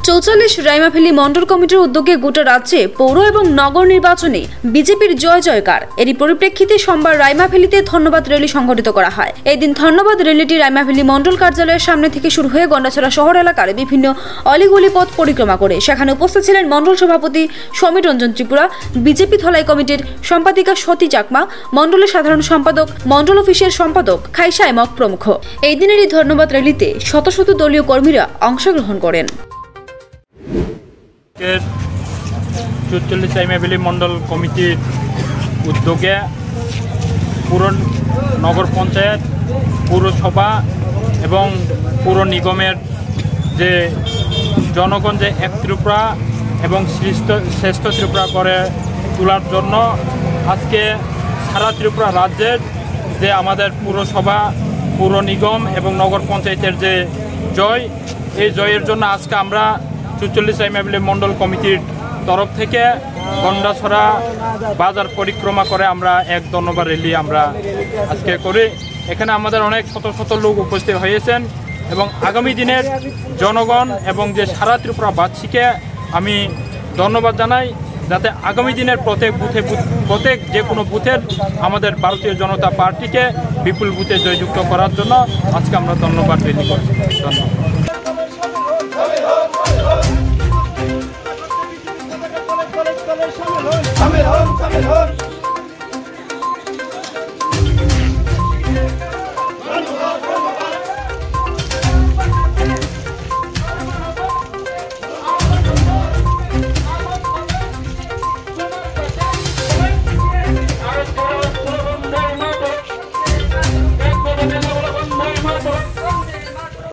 ৪৪ রাইমাভেলী মন্ডল কমিটির উদ্যোগে গোটা রাজ্যে পৌর এবং নগর নির্বাচনে বিজেপির জয় জয়কার। এরই পরিপ্রেক্ষিতে সোমবার রাইমাভেলীতে ধন্যবাদ র্যালি সংগঠিত করা হয়। এই দিন ধন্যবাদ র্যালিটি রাইমাভেলী মন্ডল কার্যালয়ের সামনে থেকে শুরু হয়ে গন্ডাছড়া শহর এলাকার বিভিন্ন অলিগলি পথ পরিক্রমা করে সেখানে উপস্থিত ছিলেন মন্ডল সভাপতি সমীর রঞ্জন ত্রিপুরা, বিজেপি ধলাই কমিটির সম্পাদিকা সতী চাকমা, মন্ডলের সাধারণ সম্পাদক, মন্ডল অফিসের সম্পাদক খাইসা এমক প্রমুখ। এই দিনের এই ধন্যবাদ র্যালিতে শত শত দলীয় কর্মীরা অংশগ্রহণ করেন। ৪৪ রাইমাভেলী মন্ডল কমিটির উদ্যোগে পুর নগর পঞ্চায়েত, পৌরসভা এবং পৌর নিগমের যে জনগণ যে এক ত্রিপুরা এবং শ্রেষ্ঠ ত্রিপুরা করে তোলার জন্য আজকে সারা ত্রিপুরা রাজ্যের যে আমাদের পৌরসভা, পৌর নিগম এবং নগর পঞ্চায়েতের যে জয়, এই জয়ের জন্য আজকে আমরা ৪৪ রাইমাভেলী মন্ডল কমিটির তরফ থেকে গন্ডাছড়া বাজার পরিক্রমা করে আমরা এক ধন্যবাদ র্যালি আমরা আজকে করি। এখানে আমাদের অনেক শত শত লোক উপস্থিত হয়েছেন এবং আগামী দিনের জনগণ এবং যে সারা ত্রিপুরাবাসীকে আমি ধন্যবাদ জানাই, যাতে আগামী দিনের প্রত্যেক যে কোনো বুথের আমাদের ভারতীয় জনতা পার্টিকে বিপুল বুথে জয়যুক্ত করার জন্য আজকে আমরা ধন্যবাদ র্যালি করছি। ধন্যবাদ।